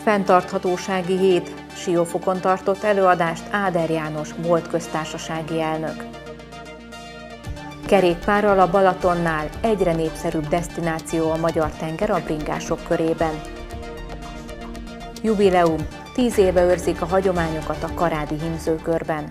Fenntarthatósági hét. Siófokon tartott előadást Áder János volt köztársasági elnök. Kerékpárral a Balatonnál egyre népszerűbb desztináció a magyar tenger a bringások körében. Jubileum. 10 éve őrzik a hagyományokat a Karádi hímzőkörben.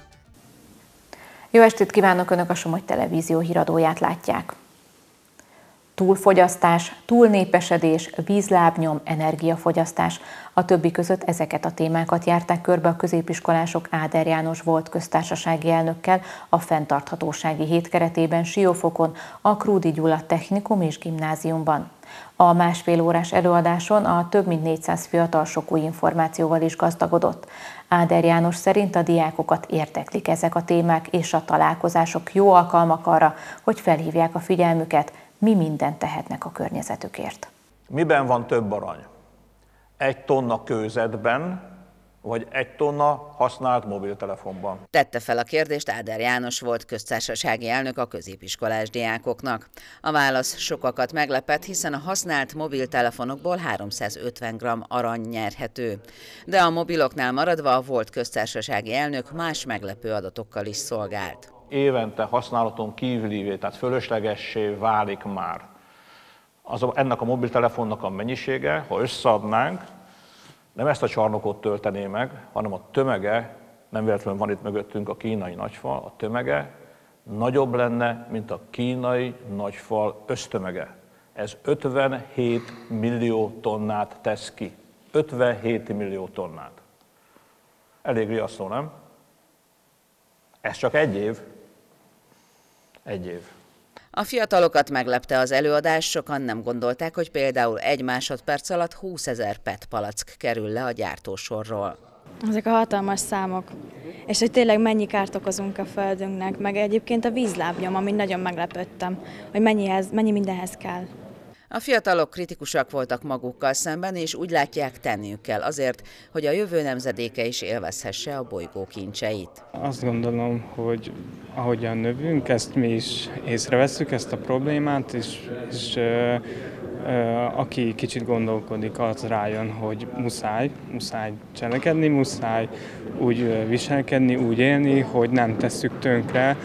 Jó estét kívánok! Önök a Somogy Televízió híradóját látják. Túlfogyasztás, túlnépesedés, vízlábnyom, energiafogyasztás. A többi között ezeket a témákat járták körbe a középiskolások Áder János volt köztársasági elnökkel a Fenntarthatósági hét keretében Siófokon, a Krúdy Gyula Technikum és Gimnáziumban. A másfél órás előadáson a több mint 400 fiatal sok új információval is gazdagodott. Áder János szerint a diákokat érdeklik ezek a témák, és a találkozások jó alkalmak arra, hogy felhívják a figyelmüket, mi mindent tehetnek a környezetükért. Miben van több arany? 1 tonna kőzetben, vagy 1 tonna használt mobiltelefonban? Tette fel a kérdést Áder János volt köztársasági elnök a középiskolás diákoknak. A válasz sokakat meglepett, hiszen a használt mobiltelefonokból 350 g arany nyerhető. De a mobiloknál maradva a volt köztársasági elnök más meglepő adatokkal is szolgált. Évente használaton kívülivé, tehát fölöslegessé válik már ennek a mobiltelefonnak a mennyisége, ha összeadnánk, nem ezt a csarnokot töltené meg, hanem a tömege, nem véletlenül van itt mögöttünk a kínai nagyfal, a tömege nagyobb lenne, mint a kínai nagyfal össztömege. Ez 57 millió tonnát tesz ki. 57 millió tonnát. Elég riasztó, nem? Ez csak 1 év. 1 év. A fiatalokat meglepte az előadás, sokan nem gondolták, hogy például 1 másodperc alatt 20 000 PET palack kerül le a gyártósorról. Ezek a hatalmas számok, és hogy tényleg mennyi kárt okozunk a földünknek, meg egyébként a vízlábnyom, amin nagyon meglepődtem, hogy mennyi mindenhez kell. A fiatalok kritikusak voltak magukkal szemben, és úgy látják, tenniük kell azért, hogy a jövő nemzedéke is élvezhesse a bolygó kincseit. Azt gondolom, hogy ahogyan növünk, ezt mi is észrevesszük, ezt a problémát, és aki kicsit gondolkodik, az rájön, hogy muszáj cselekedni, muszáj úgy viselkedni, úgy élni, hogy nem tesszük tönkre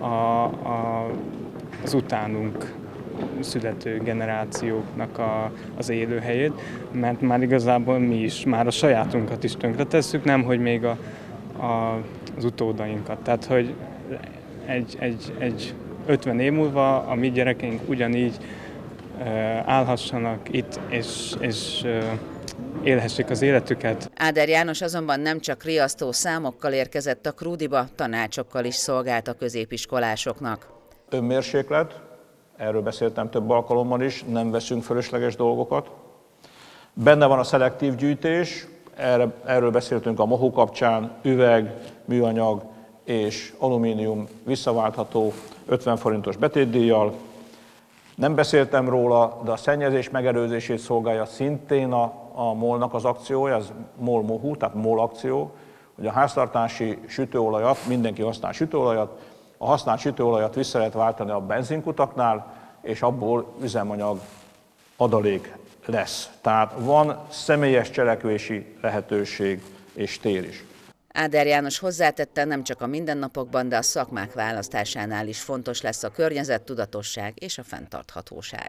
az utánunk születő generációknak az élőhelyét, mert már igazából mi is, már a sajátunkat is tönkretesszük, nem hogy még az utódainkat. Tehát, hogy egy 50 év múlva a mi gyerekeink ugyanígy állhassanak itt, és élhessék az életüket. Áder János azonban nem csak riasztó számokkal érkezett a Krúdyba, tanácsokkal is szolgált a középiskolásoknak. Önmérséklet, erről beszéltem több alkalommal is, nem veszünk fölösleges dolgokat. Benne van a szelektív gyűjtés, erről beszéltünk a mohó kapcsán, üveg, műanyag és alumínium visszaváltható 50 forintos betétdíjjal. Nem beszéltem róla, de a szennyezés megelőzését szolgálja szintén a MOL-nak az akciója, ez MOL-mohú, tehát MOL akció, hogy a háztartási sütőolajat, mindenki használ sütőolajat, a használt sütőolajat vissza lehet váltani a benzinkutaknál, és abból üzemanyag adalék lesz. Tehát van személyes cselekvési lehetőség és tér is. Áder János hozzátette, nem csak a mindennapokban, de a szakmák választásánál is fontos lesz a környezettudatosság és a fenntarthatóság.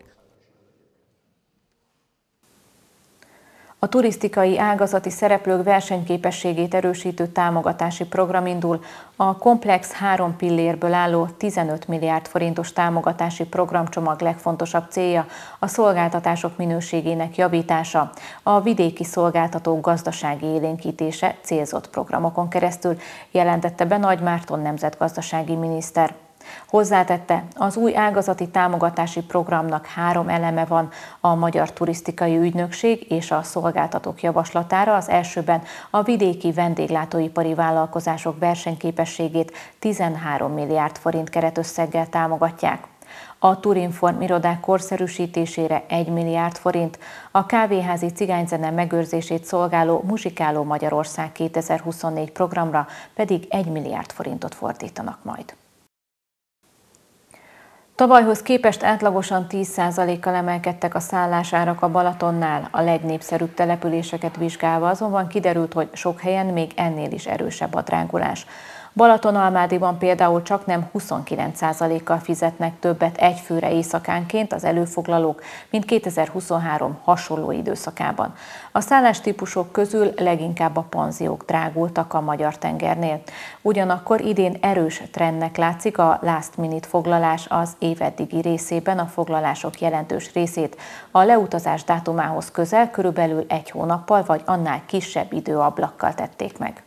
A turisztikai ágazati szereplők versenyképességét erősítő támogatási program indul. A komplex 3 pillérből álló 15 milliárd forintos támogatási programcsomag legfontosabb célja a szolgáltatások minőségének javítása, a vidéki szolgáltatók gazdasági élénkítése célzott programokon keresztül, jelentette be Nagy Márton nemzetgazdasági miniszter. Hozzátette, az új ágazati támogatási programnak 3 eleme van: a Magyar Turisztikai Ügynökség és a szolgáltatók javaslatára az elsőben a vidéki vendéglátóipari vállalkozások versenyképességét 13 milliárd forint keretösszeggel támogatják. A Turinform irodák korszerűsítésére 1 milliárd forint, a kávéházi cigányzene megőrzését szolgáló Muzsikáló Magyarország 2024 programra pedig 1 milliárd forintot fordítanak majd. Tavalyhoz képest átlagosan 10%-kal emelkedtek a szállásárak a Balatonnál. A legnépszerűbb településeket vizsgálva azonban kiderült, hogy sok helyen még ennél is erősebb a drágulás. Balatonalmádiban például csaknem 29%-kal fizetnek többet egy főre éjszakánként az előfoglalók, mint 2023 hasonló időszakában. A szállástípusok közül leginkább a panziók drágultak a Magyar-tengernél. Ugyanakkor idén erős trendnek látszik a last minute foglalás az év eddigi részében, a foglalások jelentős részét a leutazás dátumához közel, körülbelül egy hónappal vagy annál kisebb időablakkal tették meg.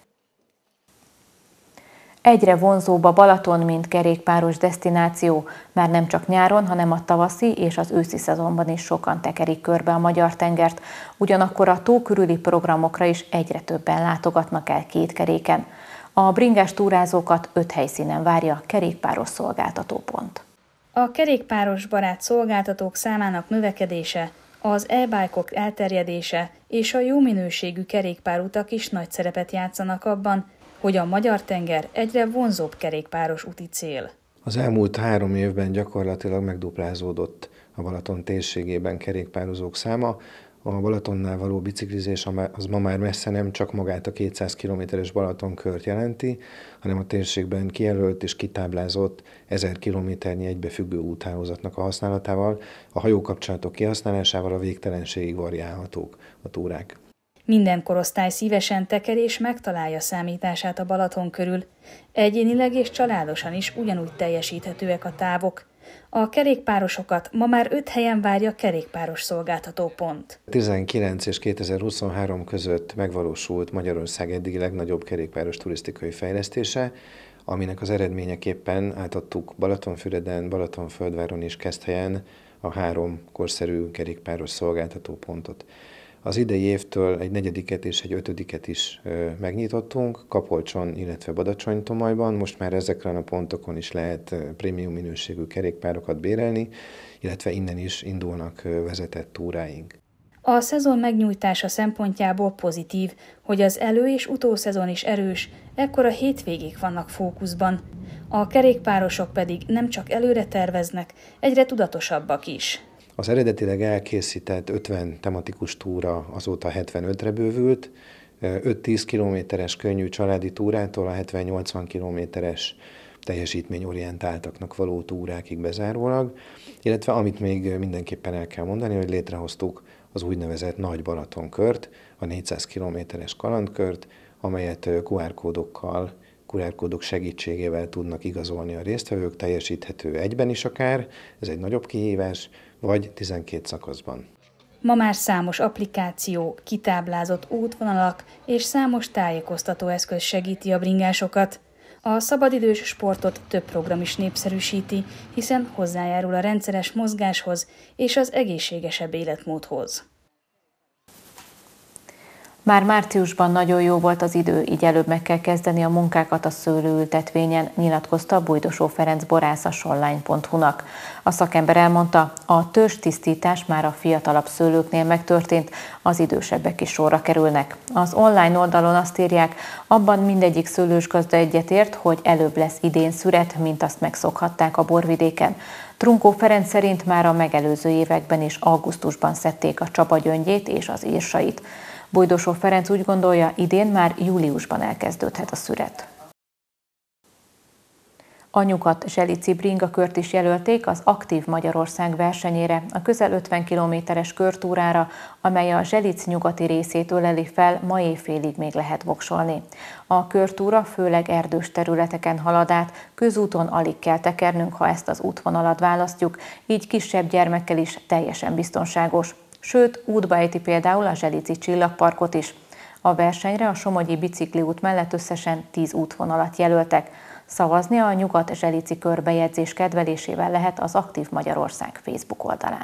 Egyre vonzóbb a Balaton, mint kerékpáros desztináció. Már nem csak nyáron, hanem a tavaszi és az őszi szezonban is sokan tekerik körbe a Magyar-tengert. Ugyanakkor a tó körüli programokra is egyre többen látogatnak el kétkeréken. A bringás túrázókat 5 helyszínen várja kerékpáros szolgáltatópont. A kerékpáros barát szolgáltatók számának növekedése, az e-bike-ok elterjedése és a jó minőségű kerékpárutak is nagy szerepet játszanak abban, hogy a Magyar-tenger egyre vonzóbb kerékpáros úti cél. Az elmúlt 3 évben gyakorlatilag megduplázódott a Balaton térségében kerékpározók száma. A Balatonnál való biciklizés az ma már messze nem csak magát a 200 kilométeres Balatonkört jelenti, hanem a térségben kijelölt és kitáblázott 1000 kilométernyi egybefüggő úthálózatnak a használatával, a hajókapcsolatok kihasználásával a végtelenségig variálhatók a túrák. Minden korosztály szívesen teker és megtalálja számítását a Balaton körül. Egyénileg és családosan is ugyanúgy teljesíthetőek a távok. A kerékpárosokat ma már 5 helyen várja kerékpáros szolgáltatópont. 19 és 2023 között megvalósult Magyarország eddigi legnagyobb kerékpáros turisztikai fejlesztése, aminek az eredményeképpen átadtuk Balatonfüreden, Balatonföldváron és Keszthelyen a 3 korszerű kerékpáros szolgáltatópontot. Az idei évtől egy 4. és egy 5. is megnyitottunk, Kapolcson, illetve Badacsony-Tomajban. Most már ezekre a pontokon is lehet prémium minőségű kerékpárokat bérelni, illetve innen is indulnak vezetett túráink. A szezon megnyújtása szempontjából pozitív, hogy az elő- és utószezon is erős, ekkor a hétvégék vannak fókuszban. A kerékpárosok pedig nem csak előre terveznek, egyre tudatosabbak is. Az eredetileg elkészített 50 tematikus túra azóta 75-re bővült, 5-10 kilométeres könnyű családi túrától a 70-80 kilométeres teljesítményorientáltaknak való túrákig bezárólag, illetve amit még mindenképpen el kell mondani, hogy létrehoztuk az úgynevezett Nagy Balatonkört, a 400 kilométeres kalandkört, amelyet QR-kódok segítségével tudnak igazolni a résztvevők, teljesíthető egyben is akár, ez egy nagyobb kihívás, vagy 12 szakaszban. Ma már számos applikáció, kitáblázott útvonalak és számos tájékoztató eszköz segíti a bringásokat. A szabadidős sportot több program is népszerűsíti, hiszen hozzájárul a rendszeres mozgáshoz és az egészségesebb életmódhoz. Már márciusban nagyon jó volt az idő, így előbb meg kell kezdeni a munkákat a szőlőültetvényen, nyilatkozta Bujdosó Ferenc borász a sonline.hu-nak. A szakember elmondta, a törzstisztítás már a fiatalabb szőlőknél megtörtént, az idősebbek is sorra kerülnek. Az online oldalon azt írják, abban mindegyik szőlősgazda egyetért, hogy előbb lesz idén szüret, mint azt megszokhatták a borvidéken. Trunkó Ferenc szerint már a megelőző években is augusztusban szedték a Csaba gyöngyét és az írsait. Bujdosó Ferenc úgy gondolja, idén már júliusban elkezdődhet a szüret. A Nyugat-Zselici bringakört is jelölték az Aktív Magyarország versenyére, a közel 50 kilométeres körtúrára, amely a Zselic nyugati részét öleli fel, ma éjfélig még lehet voksolni. A körtúra főleg erdős területeken halad át, közúton alig kell tekernünk, ha ezt az útvonalat választjuk, így kisebb gyermekkel is teljesen biztonságos. Sőt, útba ejti például a Zselici Csillagparkot is. A versenyre a Somogyi bicikliút mellett összesen 10 útvonalat jelöltek. Szavazni a Nyugat-Zselici körbejegyzés kedvelésével lehet az Aktív Magyarország Facebook oldalán.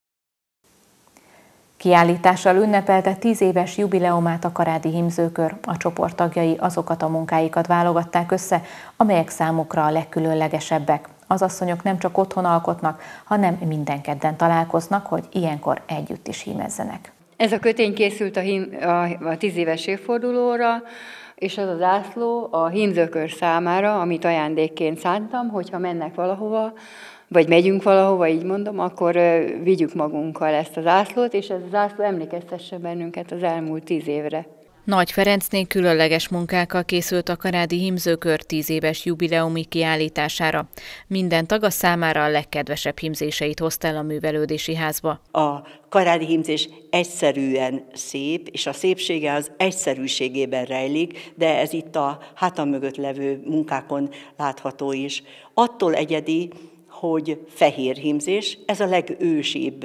Kiállítással ünnepelte 10 éves jubileumát a Karádi Hímzőkör. A csoport tagjai azokat a munkáikat válogatták össze, amelyek számukra a legkülönlegesebbek. Az asszonyok nem csak otthon alkotnak, hanem minden kedden találkoznak, hogy ilyenkor együtt is hímezzenek. Ez a kötény készült a 10 éves évfordulóra, és az a zászló a hímzőkör számára, amit ajándékként szántam, hogyha mennek valahova, vagy megyünk valahova, így mondom, akkor vigyük magunkkal ezt a zászlót, és ez a zászló emlékeztesse bennünket az elmúlt 10 évre. Nagy Ferencnél különleges munkákkal készült a Karádi Hímzőkör 10 éves jubileumi kiállítására. Minden tag a számára a legkedvesebb hímzéseit hozta el a művelődési házba. A karádi hímzés egyszerűen szép, és a szépsége az egyszerűségében rejlik, de ez itt a hátam mögött levő munkákon látható is. Attól egyedi, hogy fehér hímzés, ez a legősibb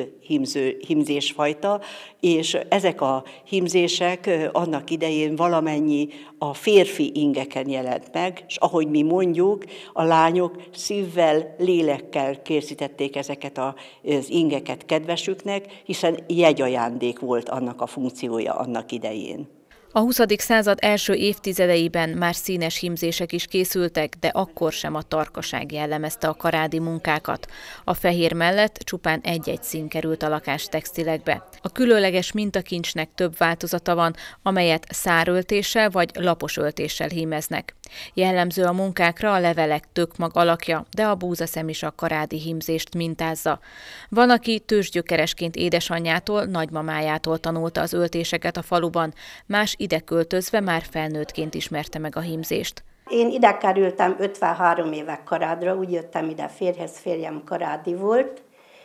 hímzésfajta, és ezek a hímzések annak idején valamennyi a férfi ingeken jelent meg, és ahogy mi mondjuk, a lányok szívvel, lélekkel készítették ezeket az ingeket kedvesüknek, hiszen jegyajándék volt annak a funkciója annak idején. A 20. század első évtizedeiben már színes hímzések is készültek, de akkor sem a tarkaság jellemezte a karádi munkákat. A fehér mellett csupán egy-egy szín került a lakástextilekbe. A különleges mintakincsnek több változata van, amelyet száröltéssel vagy lapos öltéssel hímeznek. Jellemző a munkákra a levelek tökmag alakja, de a búzaszem is a karádi hímzést mintázza. Van, aki tőzsgyökeresként édesanyjától, nagymamájától tanulta az öltéseket a faluban, más ide költözve már felnőttként ismerte meg a hímzést. Én ide kerültem 53 éve Karádra, úgy jöttem ide férjhez, férjem karádi volt,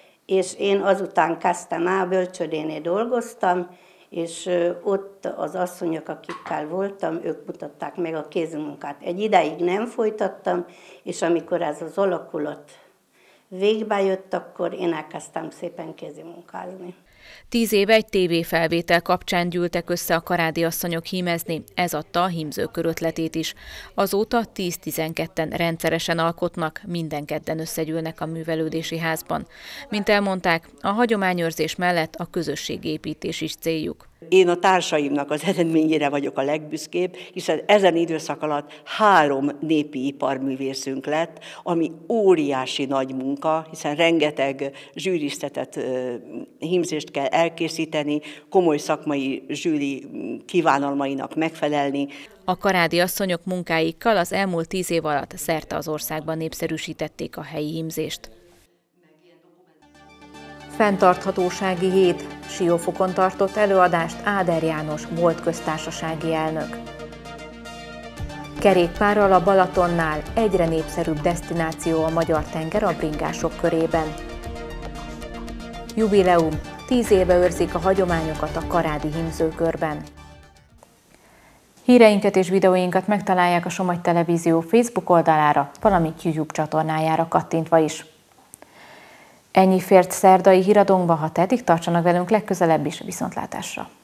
és én azután kezdtem el, bölcsődénél dolgoztam, és ott az asszonyok, akikkel voltam, ők mutatták meg a kézmunkát. Egy ideig nem folytattam, és amikor ez az alakulat végbe jött, akkor én elkezdtem szépen kézimunkázni. 10 éve egy tévéfelvétel kapcsán gyűltek össze a karádi asszonyok hímezni, ez adta a hímzőkör ötletét is. Azóta 10-12-en rendszeresen alkotnak, minden kedden összegyűlnek a művelődési házban. Mint elmondták, a hagyományőrzés mellett a közösségépítés is céljuk. Én a társaimnak az eredményére vagyok a legbüszkébb, hiszen ezen időszak alatt 3 népi iparművészünk lett, ami óriási nagy munka, hiszen rengeteg zsűriztetett hímzést kell elkészíteni, komoly szakmai zsűri kívánalmainak megfelelni. A karádi asszonyok munkáikkal az elmúlt 10 év alatt szerte az országban népszerűsítették a helyi hímzést. Fenntarthatósági hét. Siófokon tartott előadást Áder János volt köztársasági elnök. Kerékpárral a Balatonnál egyre népszerűbb desztináció a magyar tenger a bringások körében. Jubileum. 10 éve őrzik a hagyományokat a Karádi Hímzőkörben. Híreinket és videóinkat megtalálják a Somogy Televízió Facebook oldalára, valamint YouTube csatornájára kattintva is. Ennyi fért szerdai híradónkba, ha tehetik, tartsanak velünk legközelebb is, viszontlátásra!